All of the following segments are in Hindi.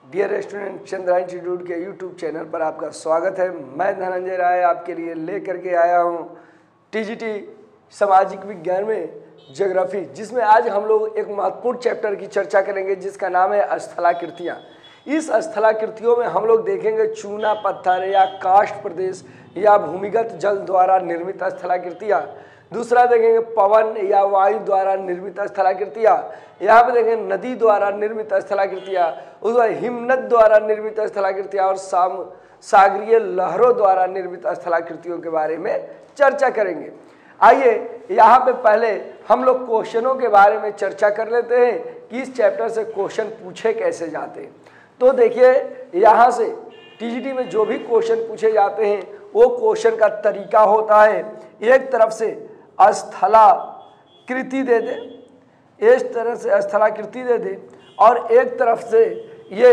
डियर स्टूडेंट, चंद्रा इंस्टीट्यूट के यूट्यूब चैनल पर आपका स्वागत है। मैं धनंजय राय आपके लिए लेकर के आया हूँ टीजीटी सामाजिक विज्ञान में ज्योग्राफी, जिसमें आज हम लोग एक महत्वपूर्ण चैप्टर की चर्चा करेंगे जिसका नाम है स्थलाकृतियाँ। इस स्थलाकृतियों में हम लोग देखेंगे चूना पत्थर या काष्ठ प्रदेश या भूमिगत जल द्वारा निर्मित स्थलाकृतियाँ। दूसरा देखेंगे पवन या वायु द्वारा निर्मित स्थलाकृतियाँ। यहाँ पे देखेंगे नदी द्वारा निर्मित स्थलाकृतियाँ, उसके बाद हिमनद द्वारा निर्मित स्थलाकृतियाँ और सागरीय लहरों द्वारा निर्मित स्थलाकृतियों के बारे में चर्चा करेंगे। आइए यहाँ पे पहले हम लोग क्वेश्चनों के बारे में चर्चा कर लेते हैं कि इस चैप्टर से क्वेश्चन पूछे कैसे जाते हैं। तो देखिए, यहाँ से टीजीटी में जो भी क्वेश्चन पूछे जाते हैं वो क्वेश्चन का तरीका होता है, एक तरफ से स्थलाकृति दे दे, इस तरह से स्थलाकृति दे दे, और एक तरफ से ये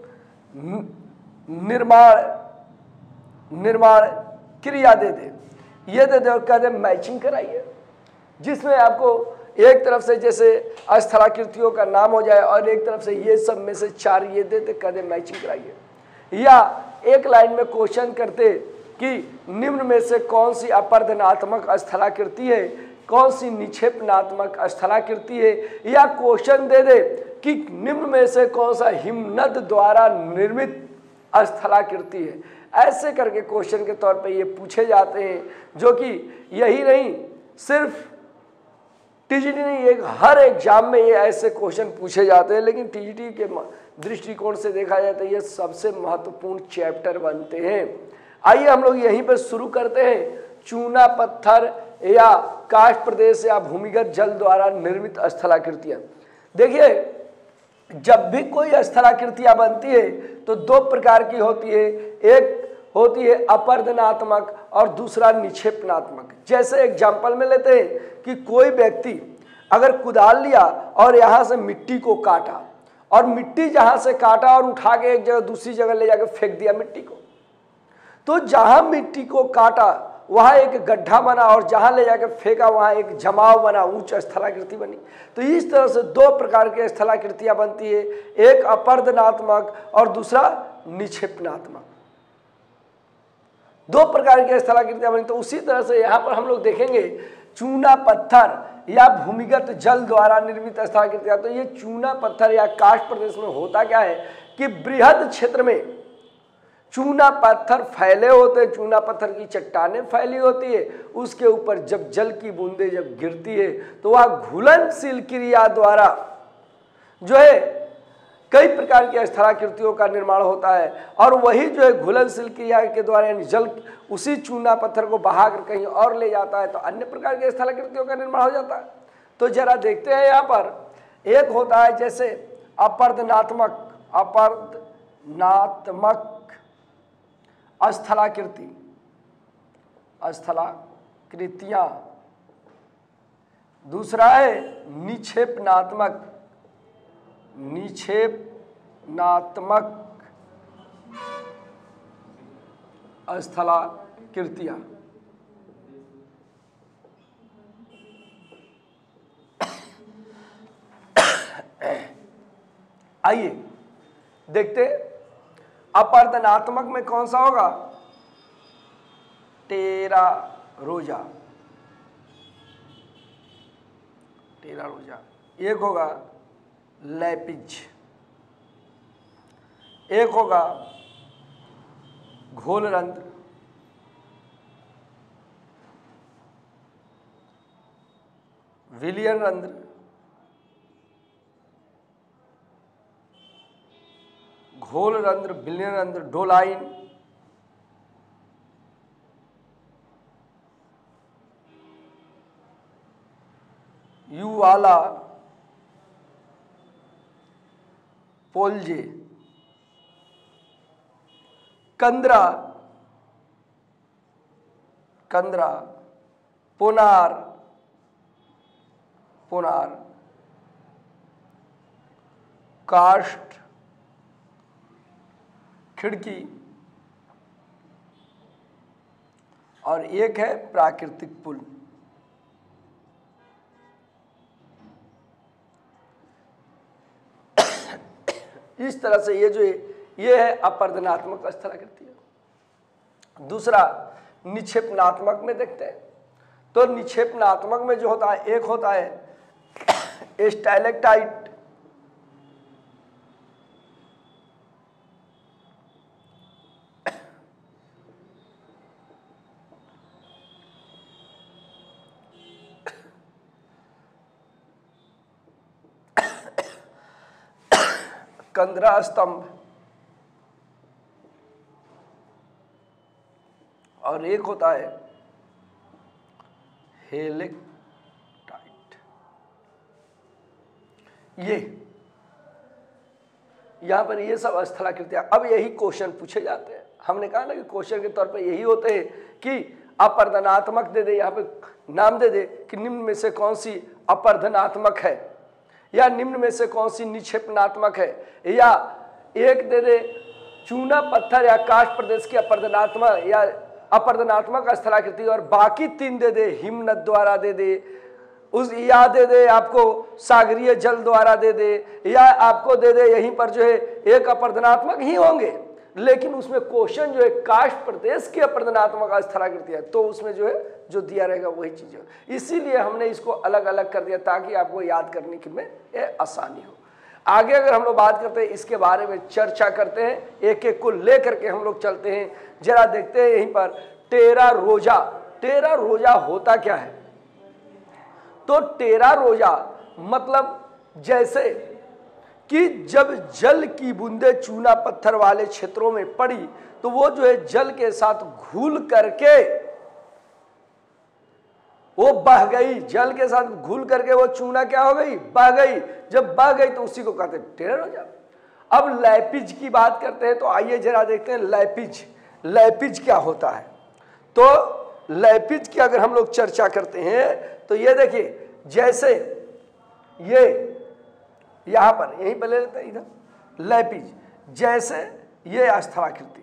निर्माण क्रिया दे दे, ये दे दे और कह दे मैचिंग कराइए, जिसमें आपको एक तरफ से जैसे स्थलाकृतियों का नाम हो जाए और एक तरफ से ये सब में से चार ये दे दे, कह दे मैचिंग कराइए। या एक लाइन में क्वेश्चन करते कि निम्न में से कौन सी अपर्दनात्मक स्थलाकृति है, कौन सी निक्षेपणात्मक स्थलाकृति है, या क्वेश्चन दे दे कि निम्न में से कौन सा हिमनद द्वारा निर्मित स्थलाकृति है। ऐसे करके क्वेश्चन के तौर पे ये पूछे जाते हैं, जो कि यही नहीं सिर्फ टीजीटी नहीं, एक हर एग्जाम में ये ऐसे क्वेश्चन पूछे जाते हैं, लेकिन टीजीटी के दृष्टिकोण से देखा जाए तो ये सबसे महत्वपूर्ण चैप्टर बनते हैं। आइए हम लोग यहीं पर शुरू करते हैं। चूना पत्थर या काष्ठ प्रदेश या भूमिगत जल द्वारा निर्मित स्थलाकृतियाँ। देखिए, जब भी कोई स्थलाकृतियाँ बनती है तो दो प्रकार की होती है, एक होती है अपर्दनात्मक और दूसरा निक्षेपणात्मक। जैसे एग्जाम्पल में लेते हैं कि कोई व्यक्ति अगर कुदाल लिया और यहाँ से मिट्टी को काटा, और मिट्टी जहाँ से काटा और उठा के एक जगह दूसरी जगह ले जाकर फेंक दिया मिट्टी को, तो जहाँ मिट्टी को काटा वहाँ एक गड्ढा बना और जहाँ ले जाकर फेंका वहाँ एक जमाव बना, उच्च स्थलाकृति बनी। तो इस तरह से दो प्रकार की स्थलाकृतियाँ बनती है, एक अपर्दनात्मक और दूसरा निक्षेपणात्मक। दो प्रकार की स्थलाकृतियाँ बनी। तो उसी तरह से यहाँ पर हम लोग देखेंगे चूना पत्थर या भूमिगत जल द्वारा निर्मित स्थलाकृतियाँ। तो ये चूना पत्थर या काष्ठ प्रदेश में होता क्या है कि बृहद क्षेत्र में चूना पत्थर फैले होते हैं, चूना पत्थर की चट्टानें फैली होती है, उसके ऊपर जब जल की बूंदें जब गिरती है तो वह घुलनशील क्रिया द्वारा जो है कई प्रकार की स्थलाकृतियों का निर्माण होता है, और वही जो है घुलनशील क्रिया के द्वारा यानी जल उसी चूना पत्थर को बहाकर कहीं और ले जाता है तो अन्य प्रकार की स्थलाकृतियों का निर्माण हो जाता है। तो जरा देखते हैं, यहाँ पर एक होता है जैसे अपर्दनात्मक स्थलाकृतियाँ, दूसरा है निक्षेपणात्मक स्थलाकृतियाँ। आइए देखते, अपर्दनात्मक में कौन सा होगा? टेरा रोजा। एक होगा लैपिज, एक होगा घोलरंध्र, विलियन रंध्र, घोलरंध्र, विलियन रंध्र, डोलाइन, युवाला, पोल्जे, कंद्रा, पोनार, काष्ठ, खिड़की, और एक है प्राकृतिक पुल। इस तरह से ये जो है ये है अपर्दनात्मक स्थलाकृति। दूसरा निक्षेपणात्मक में देखते हैं। तो निक्षेपणात्मक में जो होता है, एक होता है स्टैलेक्टाइट, कंदरा स्तंभ, और एक होता है हेलेक्टाइट। ये यहां पर ये सब स्थलाकृतियां, अब यही क्वेश्चन पूछे जाते हैं। हमने कहा ना कि क्वेश्चन के तौर पे यही होते हैं कि अपर्दनात्मक दे दे, यहाँ पे नाम दे दे कि निम्न में से कौन सी अपर्दनात्मक है, या निम्न में से कौन सी निक्षेपणात्मक है, या एक दे दे चूना पत्थर या काष्ठ प्रदेश की अपर्दनात्मक या अपर्दनात्मक स्थलाकृति, और बाकी 3 दे दे हिमनद द्वारा दे दे, उस या दे दे आपको सागरीय जल द्वारा दे दे, या आपको दे दे यहीं पर जो है एक अपर्दनात्मक ही होंगे, लेकिन उसमें क्वेश्चन जो है काष्ठ प्रदेश की अपर्दनात्मक स्थलाकृति है, तो उसमें जो है जो दिया रहेगा वही चीज है। इसीलिए हमने इसको अलग अलग कर दिया ताकि आपको याद करने की में ये आसानी हो। आगे अगर हम लोग बात करते हैं इसके बारे में चर्चा करते हैं, एक एक को लेकर के हम लोग चलते हैं। जरा देखते हैं यहीं पर टेरा रोजा। टेरा रोजा होता क्या है? तो टेरा रोजा मतलब जैसे कि जब जल की बूंदे चूना पत्थर वाले क्षेत्रों में पड़ी तो वो जो है जल के साथ घुल करके वो बह गई, जल के साथ घुल करके वो चूना क्या हो गई? बह गई। जब बह गई तो उसी को कहते हैं टेरा रोजा। अब लैपिज की बात करते हैं, तो आइए जरा देखते हैं लैपिज। लैपिज क्या होता है? तो लैपिज की अगर हम लोग चर्चा करते हैं तो ये देखिए, जैसे ये यहां पर यहीं पर ले लेते हैं इधर लैपिज, जैसे ये स्थलाकृति,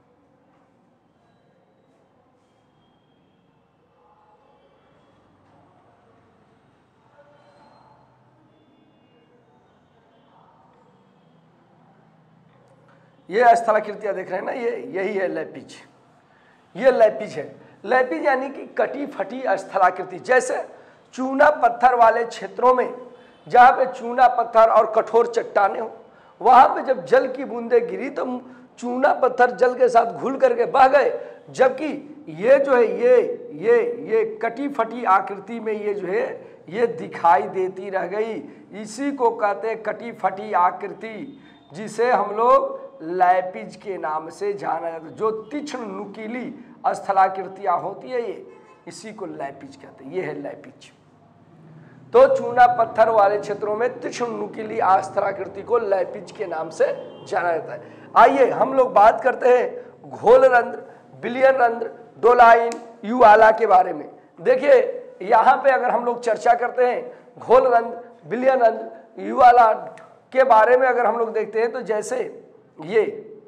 ये स्थलाकृतियां देख रहे हैं ना, ये यही है लैपिज। ये लैपिज है। लैपिज यानी कि कटी फटी स्थलाकृति। जैसे चूना पत्थर वाले क्षेत्रों में जहाँ पे चूना पत्थर और कठोर चट्टाने हो, वहाँ पे जब जल की बूंदें गिरी तो चूना पत्थर जल के साथ घुल करके बह गए, जबकि ये जो है ये कटी फटी आकृति में ये जो है ये दिखाई देती रह गई। इसी को कहते हैं कटी फटी आकृति, जिसे हम लोग लैपिज के नाम से जाना जाता है। जो तीक्ष्ण नुकीली स्थलाकृतियां होती है ये, इसी को लैपिज कहते हैं। ये है लैपिज। तो चूना पत्थर वाले क्षेत्रों में तीक्ष्ण नुकीली स्थलाकृति को लैपिज के नाम से जाना जाता है। आइए हम लोग बात करते हैं घोल रंध्र, विलयन रंध्र, डोलाइन, युवाला के बारे में। देखिए यहाँ पे अगर हम लोग चर्चा करते हैं घोल रंध्र, विलयन रंध्र, युवाला के बारे में अगर हम लोग देखते हैं तो जैसे ये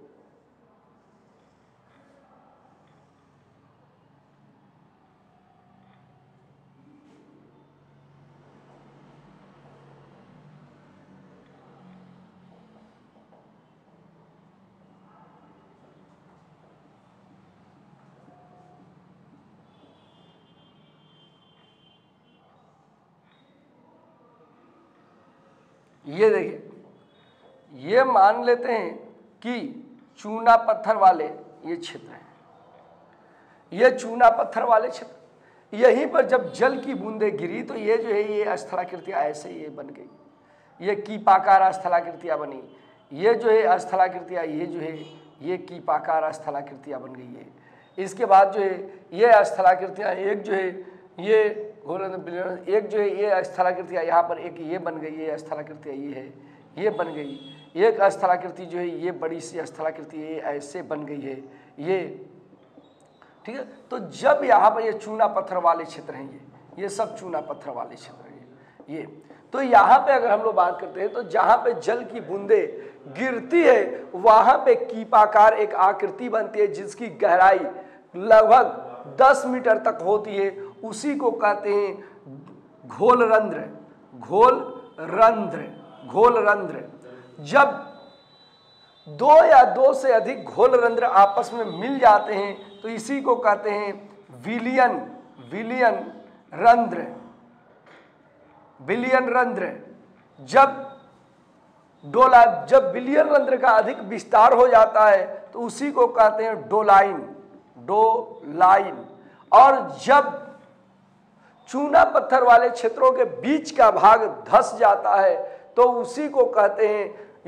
देखिए, ये मान लेते हैं कि चूना पत्थर वाले ये क्षेत्र हैं, ये चूना पत्थर वाले क्षेत्र, यहीं पर जब जल की बूंदें गिरी तो ये जो है ये स्थलाकृतियाँ ऐसे ये बन गई, ये कीपाकार स्थलाकृतियाँ बनी। ये जो है स्थलाकृतियाँ ये जो है ये कीपाकार स्थलाकृतियाँ बन गई है। इसके बाद जो है ये स्थलाकृतियाँ एक जो है ये एक जो है ये स्थलाकृतियाँ यहाँ पर एक ये बन गई है, स्थलाकृतियाँ ये है ये बन गई। एक स्थलाकृति जो है ये बड़ी सी स्थलाकृति ये ऐसे बन गई है ये, ठीक है। तो जब यहाँ पर ये चूना पत्थर वाले क्षेत्र हैं, ये सब चूना पत्थर वाले क्षेत्र हैं ये। तो यहाँ पे अगर हम लोग बात करते हैं तो जहाँ पे जल की बूंदे गिरती है वहाँ पे कीपाकार एक आकृति बनती है जिसकी गहराई लगभग 10 मीटर तक होती है। उसी को कहते हैं घोल रंध्र। घोल रंध्र, घोल रंध्र। दो या दो से अधिक घोल रंध्र आपस में मिल जाते हैं तो इसी को कहते हैं विलियन रंध्र। विलियन रंध्र जब विलियन रंध्र का अधिक विस्तार हो जाता है तो उसी को कहते हैं डोलाइन। और जब चूना पत्थर वाले क्षेत्रों के बीच का भाग धंस जाता है तो उसी को कहते हैं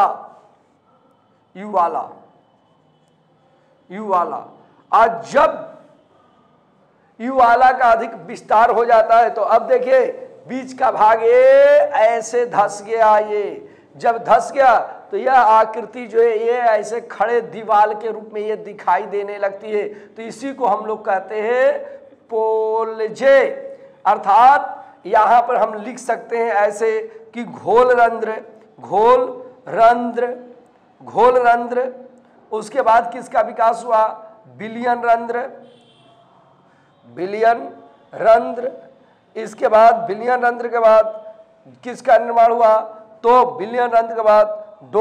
युवाला। और जब युवाला का अधिक विस्तार हो जाता है तो अब देखिए बीच का भाग ये ऐसे धंस गया। ये जब धंस गया तो यह आकृति जो है ये ऐसे खड़े दीवार के रूप में ये दिखाई देने लगती है। तो इसी को हम लोग कहते हैं पोलजे। अर्थात यहां पर हम लिख सकते हैं ऐसे कि घोल रंध्र, उसके बाद किसका विकास हुआ? विलियन रंध्र। इसके बाद विलियन रंध्र के बाद किसका निर्माण हुआ? तो विलियन रंध्र के बाद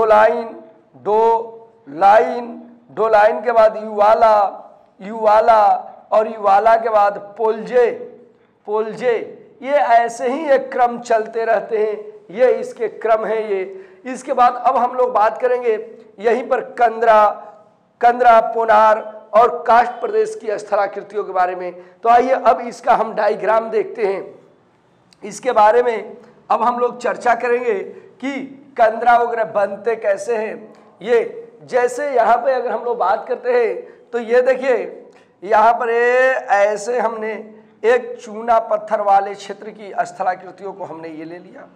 डोलाइन के बाद युवाला और युवाला के बाद पोलजे। ये ऐसे ही एक क्रम चलते रहते हैं, ये इसके क्रम है ये। इसके बाद अब हम लोग बात करेंगे यहीं पर कंदरा, पोनार और काष्ठ प्रदेश की स्थलाकृतियों के बारे में। तो आइए अब इसका हम डायग्राम देखते हैं। इसके बारे में अब हम लोग चर्चा करेंगे कि कंदरा वगैरह बनते कैसे हैं। ये जैसे यहाँ पे अगर हम लोग बात करते हैं तो ये देखिए यहाँ पर ऐसे हमने एक चूना पत्थर वाले क्षेत्र की स्थलाकृतियों को हमने ये ले लिया।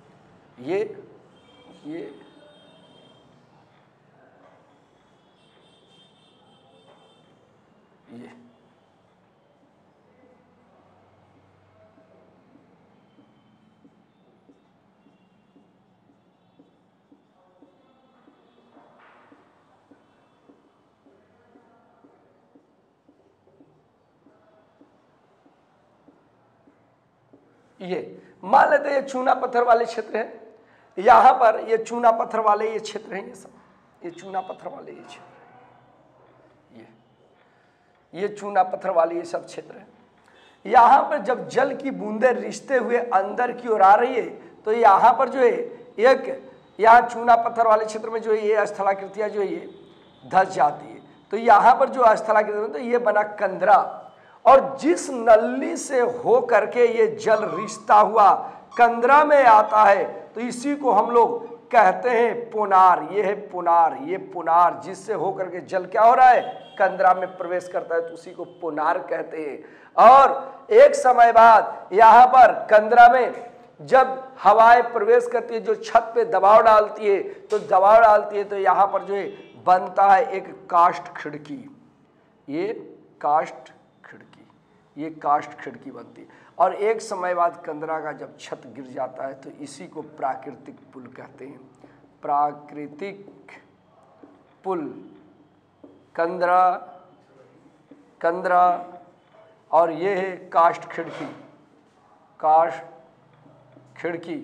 ये मान लेते हैं ये चूना पत्थर वाले क्षेत्र है। यहाँ पर ये चूना पत्थर वाले ये क्षेत्र है, ये सब ये चूना पत्थर वाले ये क्षेत्र है, ये चूना पत्थर वाले ये सब क्षेत्र है। यहाँ पर जब जल की बूंदें रिश्ते हुए अंदर की ओर आ रही है तो यहाँ पर जो है यहाँ चूना पत्थर वाले क्षेत्र में जो है ये स्थलाकृतियाँ जो है ये धंस जाती है। तो यहाँ पर जो स्थलाकृति तो ये बना कंदरा। और जिस नली से हो करके ये जल रिश्ता हुआ कंदरा में आता है तो इसी को हम लोग कहते हैं पुनार। ये है पुनार, ये पुनार जिससे हो करके जल क्या हो रहा है? कंदरा में प्रवेश करता है तो उसी को पुनार कहते हैं। और एक समय बाद यहाँ पर कंदरा में जब हवाएं प्रवेश करती है, जो छत पे दबाव डालती है तो यहाँ पर जो है बनता है एक काष्ठ खिड़की। ये काष्ठ खिड़की बनती है। और एक समय बाद कंदरा का जब छत गिर जाता है तो इसी को प्राकृतिक पुल कहते हैं। प्राकृतिक पुल, कंदरा और ये है काष्ठ खिड़की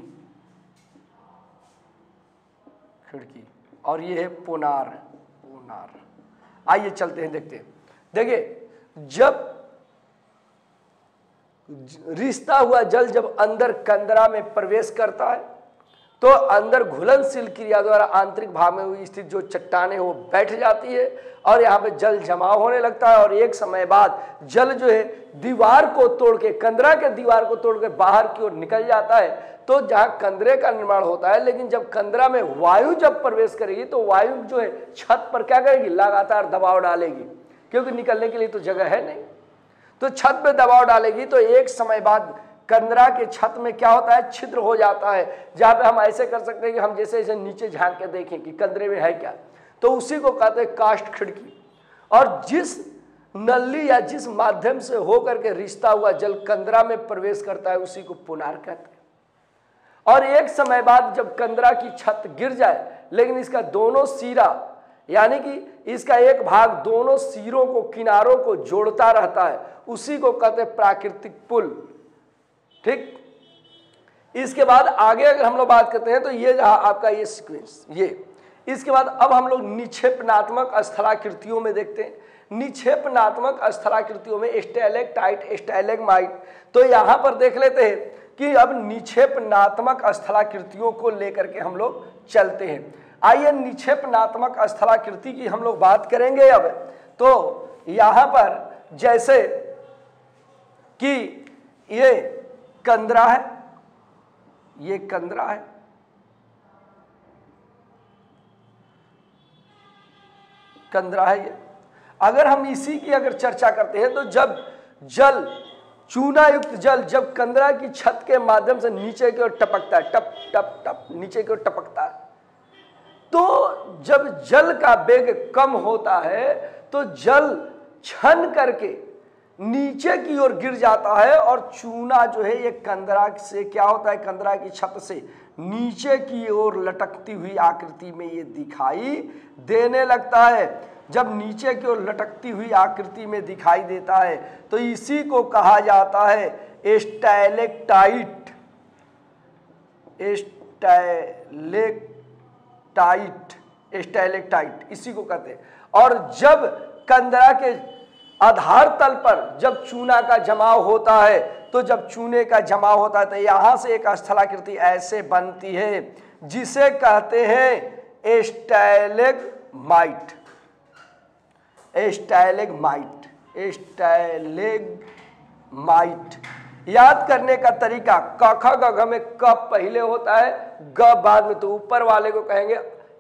और ये है पुनार। आइए चलते हैं, देखते हैं। देखिए जब रिश्ता हुआ जल जब अंदर कंदरा में प्रवेश करता है तो अंदर घुलनशील क्रिया द्वारा आंतरिक भाग में हुई स्थित जो चट्टानें वो बैठ जाती है और यहाँ पे जल जमाव होने लगता है। और एक समय बाद जल जो है दीवार को तोड़ के, कंदरा के दीवार को तोड़ के बाहर की ओर निकल जाता है। तो जहाँ कंदरे का निर्माण होता है, लेकिन जब कंदरा में वायु जब प्रवेश करेगी तो वायु जो है छत पर क्या करेगी? लगातार दबाव डालेगी, क्योंकि निकलने के लिए तो जगह है नहीं। तो छत पे दबाव डालेगी तो एक समय बाद कंदरा के छत में क्या होता है? छिद्र हो जाता है, जहां पे हम ऐसे कर सकते हैं कि हम जैसे ऐसे नीचे झांक के देखें कि कंदरे में है क्या। तो उसी को कहते हैं काष्ठ खिड़की। और जिस नली या जिस माध्यम से होकर के रिश्ता हुआ जल कंदरा में प्रवेश करता है उसी को पुनार कहते हैं। और एक समय बाद जब कंदरा की छत गिर जाए, लेकिन इसका दोनों सिरा यानी कि इसका एक भाग दोनों सिरों को, किनारों को जोड़ता रहता है, उसी को कहते हैं प्राकृतिक पुल। ठीक, इसके बाद आगे अगर हम लोग बात करते हैं तो ये रहा आपका ये सीक्वेंस। इसके बाद अब हम लोग निक्षेपणात्मक स्थलाकृतियों में देखते हैं। निक्षेपणात्मक स्थलाकृतियों में स्टैलेक्टाइट, स्टैलेग्माइट। तो यहाँ पर देख लेते हैं कि अब निक्षेपणात्मक स्थलाकृतियों को लेकर के हम लोग चलते हैं। आइए निक्षेपणात्मक स्थलाकृति की हम लोग बात करेंगे अब। तो यहाँ पर जैसे कि ये कंदरा है, ये कंदरा है, कंदरा है ये। अगर हम इसी की अगर चर्चा करते हैं तो जब जल, चूना युक्त जल जब कंदरा की छत के माध्यम से नीचे की ओर टपकता है, टप टप टप नीचे की ओर टपकता है, तो जब जल का वेग कम होता है तो जल छन करके नीचे की ओर गिर जाता है और चूना जो है ये कंदरा से क्या होता है, कंदरा की छत से नीचे की ओर लटकती हुई आकृति में ये दिखाई देने लगता है। जब नीचे की ओर लटकती हुई आकृति में दिखाई देता है तो इसी को कहा जाता है स्टैलेक्टाइट, स्टैलेक्टाइट इसी को कहते हैं। और जब कंदरा के आधार तल पर जब चूना का जमाव होता है, तो जब चूने का जमाव होता है तो यहां से एक स्थलाकृति ऐसे बनती है जिसे कहते हैं स्टैलेग्माइट, स्टैलेग्माइट, स्टैलेग्माइट। याद करने का तरीका, क ख ग घ में क पहले होता है, ग बाद में, तो ऊपर वाले को कहेंगे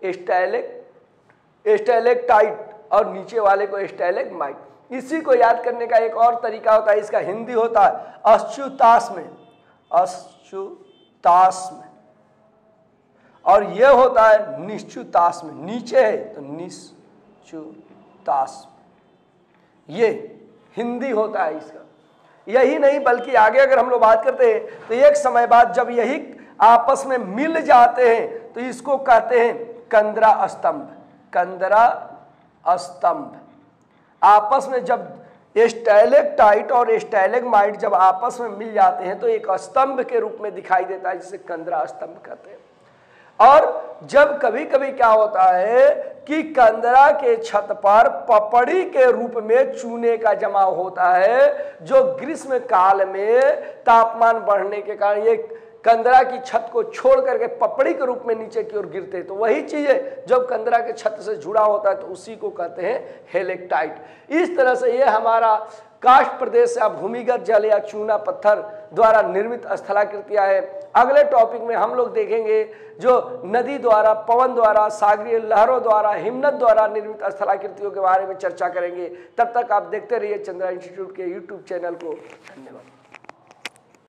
स्टैलेक्टाइट और नीचे वाले को स्टैलेग्माइट। इसी को याद करने का एक और तरीका होता है, इसका हिंदी होता है अश्चुताश्म, अश्चुताश्म, और यह होता है निश्चुताश्म, नीचे है तो निश्चुताश्म, ये हिंदी होता है इसका। यही नहीं बल्कि आगे अगर हम लोग बात करते हैं तो एक समय बाद जब यही आपस में मिल जाते हैं तो इसको कहते हैं कंदरा स्तंभ, कंदरा स्तंभ। आपस में जब स्टैलेक्टाइट और स्टैलेग्माइट जब आपस में मिल जाते हैं तो एक स्तंभ के रूप में दिखाई देता है, जिसे कंदरा स्तंभ कहते हैं। और जब कभी कभी क्या होता है कि कंदरा के छत पर पपड़ी के रूप में चूने का जमाव होता है, जो ग्रीष्म काल में तापमान बढ़ने के कारण ये कंदरा की छत को छोड़ करके पपड़ी के रूप में नीचे की ओर गिरते हैं। तो वही चीज है जब कंदरा के छत से जुड़ा होता है तो उसी को कहते हैं हेलेक्टाइट। इस तरह से ये हमारा काष्ठ प्रदेश या भूमिगत जल या चूना पत्थर द्वारा निर्मित स्थलाकृतियां हैं। अगले टॉपिक में हम लोग देखेंगे जो नदी द्वारा, पवन द्वारा, सागरीय लहरों द्वारा, हिमनद द्वारा निर्मित स्थलाकृतियों के बारे में चर्चा करेंगे। तब तक आप देखते रहिए चंद्रा इंस्टीट्यूट के यूट्यूब चैनल को। धन्यवाद।